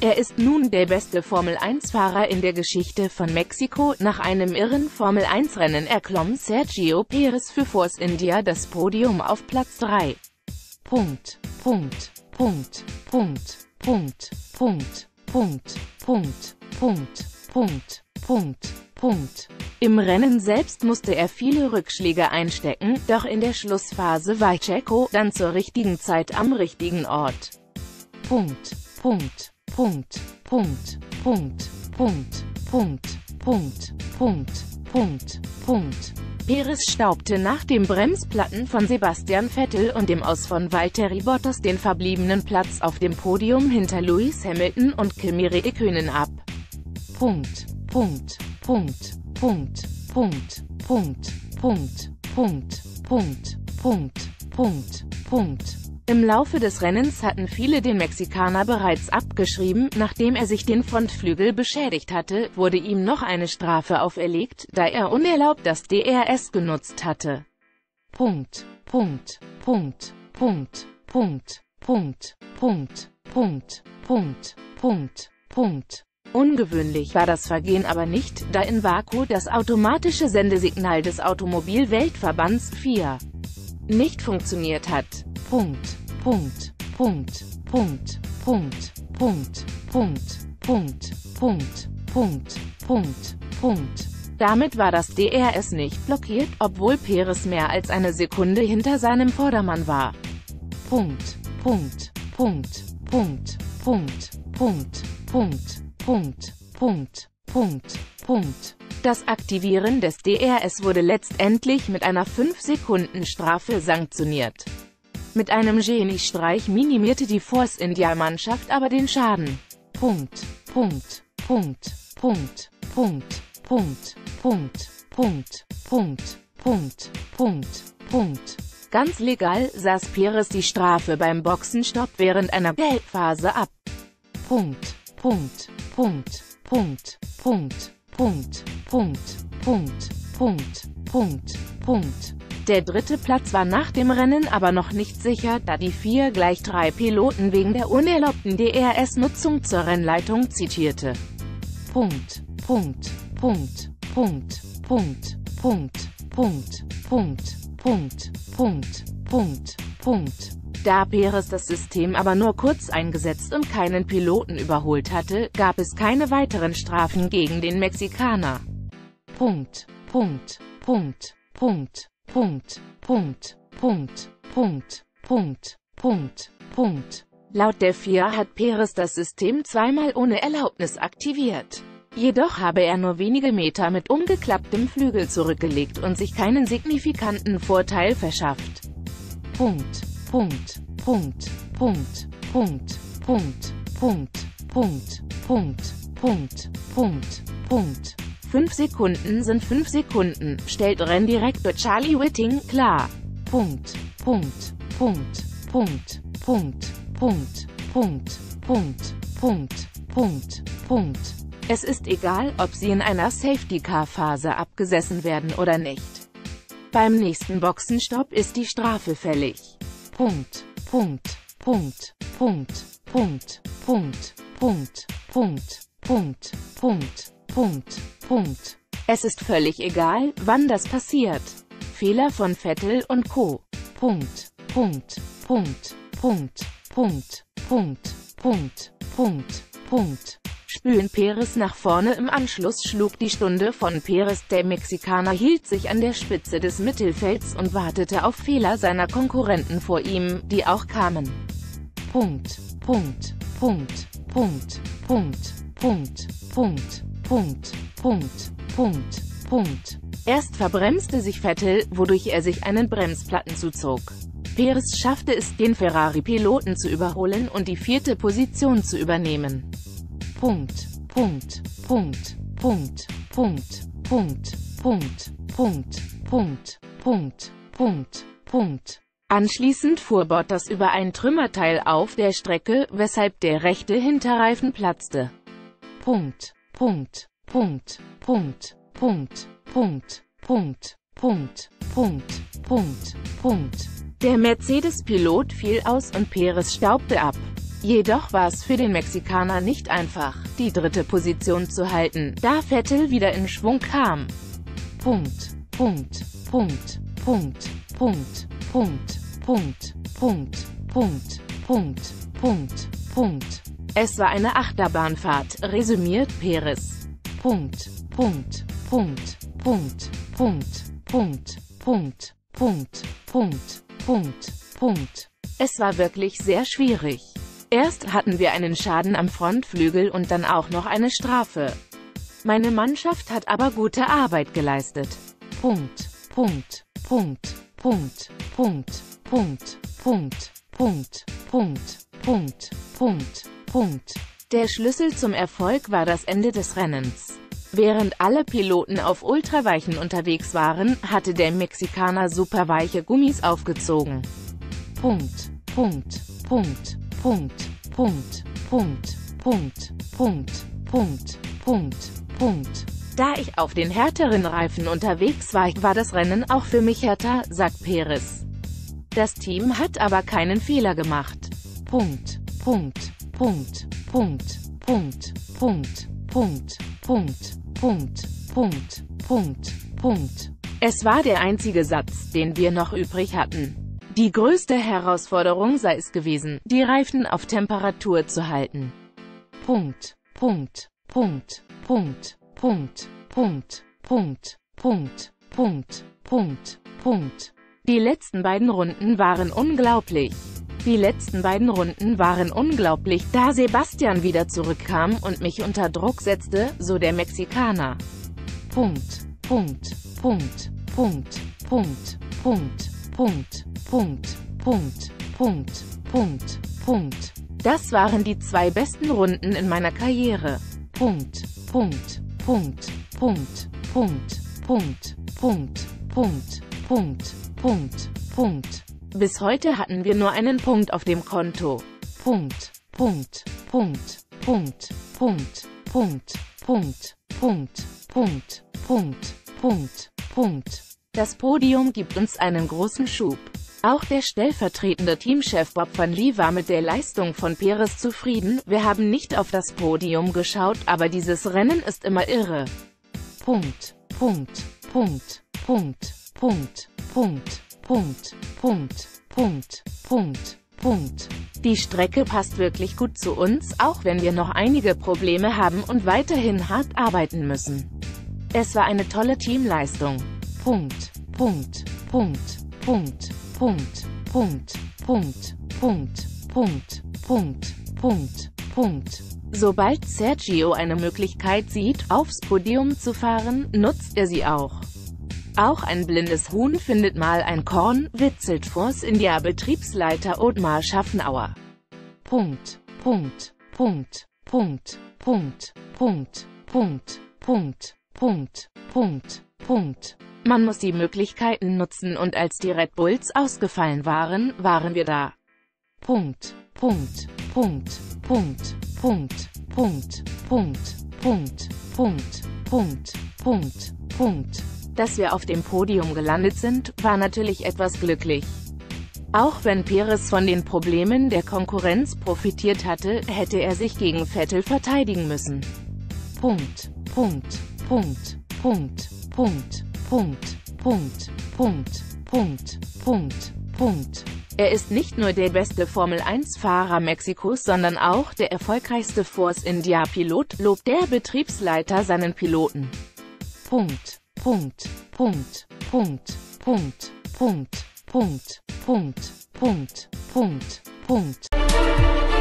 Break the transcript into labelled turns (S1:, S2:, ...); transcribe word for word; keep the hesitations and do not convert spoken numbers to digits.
S1: Er ist nun der beste Formel eins Fahrer in der Geschichte von Mexiko. Nach einem irren Formel eins Rennen erklomm Sergio Perez für Force India das Podium auf Platz drei. Punkt, Punkt, Punkt, Punkt, Punkt, Punkt, Punkt, Punkt, Punkt, Punkt, Punkt, Punkt. Im Rennen selbst musste er viele Rückschläge einstecken, doch in der Schlussphase war Checo dann zur richtigen Zeit am richtigen Ort. Punkt, Punkt, Punkt, Punkt, Punkt, Punkt, Punkt, Punkt, Punkt, Punkt, Punkt. Perez staubte nach dem Bremsplatten von Sebastian Vettel und dem Aus von Valtteri Bottas den verbliebenen Platz auf dem Podium hinter Lewis Hamilton und Kimi Räikkönen ab. Punkt, Punkt, Punkt, Punkt, Punkt, Punkt, Punkt, Punkt, Punkt, Punkt, Punkt, Punkt. Im Laufe des Rennens hatten viele den Mexikaner bereits abgeschrieben. Nachdem er sich den Frontflügel beschädigt hatte, wurde ihm noch eine Strafe auferlegt, da er unerlaubt das D R S genutzt hatte. Punkt, Punkt, Punkt, Punkt, Punkt, Punkt, Punkt, Punkt, Punkt, Punkt, Punkt. Ungewöhnlich war das Vergehen aber nicht, da in Baku das automatische Sendesignal des Automobil-Weltverbands F I A nicht funktioniert hat. Punkt, Punkt, Punkt, Punkt, Punkt, Punkt, Punkt, Punkt, Punkt, Punkt, Punkt, Punkt. Damit war das D R S nicht blockiert, obwohl Perez mehr als eine Sekunde hinter seinem Vordermann war. Punkt, Punkt, Punkt, Punkt, Punkt, Punkt, Punkt, Punkt, Punkt, Punkt, Punkt. Das Aktivieren des D R S wurde letztendlich mit einer fünf Sekunden Strafe sanktioniert. Mit einem Geniestreich minimierte die Force India-Mannschaft aber den Schaden. Punkt, Punkt, Punkt, Punkt, Punkt, Punkt, Punkt, Punkt, Punkt, Punkt, Punkt, Punkt. Ganz legal saß Perez die Strafe beim Boxenstopp während einer Gelbphase ab. Punkt, Punkt, Punkt, Punkt, Punkt, Punkt, Punkt, Punkt, Punkt, Punkt, Punkt. Der dritte Platz war nach dem Rennen aber noch nicht sicher, da die vier gleich drei Piloten wegen der unerlaubten D R S-Nutzung zur Rennleitung zitierte. Punkt, Punkt, Punkt, Punkt, Punkt, Punkt, Punkt, Punkt, Punkt, Punkt, Punkt, Punkt. Da Perez das System aber nur kurz eingesetzt und keinen Piloten überholt hatte, gab es keine weiteren Strafen gegen den Mexikaner. Punkt, Punkt, Punkt, Punkt, Punkt, Punkt, Punkt, Punkt, Punkt, Punkt, Punkt. Laut der F I A hat Perez das System zweimal ohne Erlaubnis aktiviert. Jedoch habe er nur wenige Meter mit umgeklapptem Flügel zurückgelegt und sich keinen signifikanten Vorteil verschafft. Punkt, Punkt, Punkt, Punkt, Punkt, Punkt, Punkt, Punkt, Punkt, Punkt, Punkt, Punkt. Fünf Sekunden sind fünf Sekunden, stellt Renndirektor Charlie Whiting klar. Punkt, Punkt, Punkt, Punkt, Punkt, Punkt, Punkt, Punkt, Punkt, Punkt, Punkt. Es ist egal, ob sie in einer Safety-Car-Phase abgesessen werden oder nicht. Beim nächsten Boxenstopp ist die Strafe fällig. Punkt, Punkt, Punkt, Punkt, Punkt, Punkt, Punkt, Punkt, Punkt, Punkt, Punkt, Punkt. Es ist völlig egal, wann das passiert. Fehler von Vettel und Co. Punkt, Punkt, Punkt, Punkt, Punkt, Punkt, Punkt, Punkt, Punkt. Spülen Perez nach vorne. Im Anschluss schlug die Stunde von Perez. Der Mexikaner hielt sich an der Spitze des Mittelfelds und wartete auf Fehler seiner Konkurrenten vor ihm, die auch kamen. Punkt, Punkt, Punkt, Punkt, Punkt, Punkt, Punkt, Punkt, Punkt, Punkt, Punkt. Erst verbremste sich Vettel, wodurch er sich einen Bremsplatten zuzog. Perez schaffte es, den Ferrari-Piloten zu überholen und die vierte Position zu übernehmen. Punkt, Punkt, Punkt, Punkt, Punkt, Punkt, Punkt, Punkt, Punkt, Punkt, Punkt, Punkt. Anschließend fuhr Bottas über ein Trümmerteil auf der Strecke, weshalb der rechte Hinterreifen platzte. Punkt, Punkt, Punkt, Punkt, Punkt, Punkt, Punkt, Punkt, Punkt, Punkt, Punkt. Der Mercedes-Pilot fiel aus und Perez staubte ab. Jedoch war es für den Mexikaner nicht einfach, die dritte Position zu halten, da Vettel wieder in Schwung kam. Punkt, Punkt, Punkt, Punkt, Punkt, Punkt, Punkt, Punkt, Punkt, Punkt, Punkt, Punkt. Es war eine Achterbahnfahrt, resümiert Perez. Punkt, Punkt, Punkt, Punkt, Punkt, Punkt, Punkt, Punkt, Punkt, Punkt, Punkt. Es war wirklich sehr schwierig. Erst hatten wir einen Schaden am Frontflügel und dann auch noch eine Strafe. Meine Mannschaft hat aber gute Arbeit geleistet. Punkt, Punkt, Punkt, Punkt, Punkt, Punkt, Punkt, Punkt, Punkt, Punkt, Punkt, Punkt. Der Schlüssel zum Erfolg war das Ende des Rennens. Während alle Piloten auf Ultraweichen unterwegs waren, hatte der Mexikaner superweiche Gummis aufgezogen. Punkt, Punkt, Punkt, Punkt, Punkt, Punkt, Punkt, Punkt, Punkt, Punkt, Punkt. Da ich auf den härteren Reifen unterwegs war, war das Rennen auch für mich härter, sagt Perez. Das Team hat aber keinen Fehler gemacht. Punkt, Punkt, Punkt, Punkt, Punkt, Punkt, Punkt, Punkt, Punkt, Punkt, Punkt, Punkt. Es war der einzige Satz, den wir noch übrig hatten. Die größte Herausforderung sei es gewesen, die Reifen auf Temperatur zu halten. Punkt, Punkt, Punkt, Punkt, Punkt, Punkt, Punkt, Punkt, Punkt, Punkt, Punkt. Die letzten beiden Runden waren unglaublich. Die letzten beiden Runden waren unglaublich, da Sebastian wieder zurückkam und mich unter Druck setzte, so der Mexikaner. Punkt, Punkt, Punkt, Punkt, Punkt, Punkt, Punkt, Punkt, Punkt, Punkt, Punkt, Punkt. Das waren die zwei besten Runden in meiner Karriere. Punkt, Punkt, Punkt, Punkt, Punkt, Punkt, Punkt, Punkt, Punkt, Punkt, Punkt. Bis heute hatten wir nur einen Punkt auf dem Konto. Punkt, Punkt, Punkt, Punkt, Punkt, Punkt, Punkt, Punkt, Punkt, Punkt, Punkt, Punkt. Das Podium gibt uns einen großen Schub. Auch der stellvertretende Teamchef Bob van Lee war mit der Leistung von Perez zufrieden. Wir haben nicht auf das Podium geschaut, aber dieses Rennen ist immer irre. Punkt, Punkt, Punkt, Punkt, Punkt, Punkt, Punkt, Punkt, Punkt, Punkt, Punkt. Die Strecke passt wirklich gut zu uns, auch wenn wir noch einige Probleme haben und weiterhin hart arbeiten müssen. Es war eine tolle Teamleistung. Punkt, Punkt, Punkt, Punkt, Punkt, Punkt, Punkt, Punkt, Punkt, Punkt, Punkt, Punkt. Sobald Sergio eine Möglichkeit sieht, aufs Podium zu fahren, nutzt er sie auch. Auch ein blindes Huhn findet mal ein Korn, witzelt Force India Betriebsleiter Otmar Schaffenauer. Punkt, Punkt, Punkt, Punkt, Punkt, Punkt, Punkt, Punkt, Punkt, Punkt, Punkt. Man muss die Möglichkeiten nutzen und als die Red Bulls ausgefallen waren, waren wir da. Punkt, Punkt, Punkt, Punkt, Punkt, Punkt, Punkt, Punkt, Punkt, Punkt, Punkt, Punkt. Dass wir auf dem Podium gelandet sind, war natürlich etwas glücklich. Auch wenn Perez von den Problemen der Konkurrenz profitiert hatte, hätte er sich gegen Vettel verteidigen müssen. Punkt, Punkt, Punkt, Punkt, Punkt, Punkt, Punkt, Punkt, Punkt, Punkt, Punkt. Er ist nicht nur der beste Formel eins Fahrer Mexikos, sondern auch der erfolgreichste Force India Pilot, lobt der Betriebsleiter seinen Piloten. Punkt, Punkt, Punkt, Punkt, Punkt, Punkt, Punkt, Punkt, Punkt, Punkt, Punkt.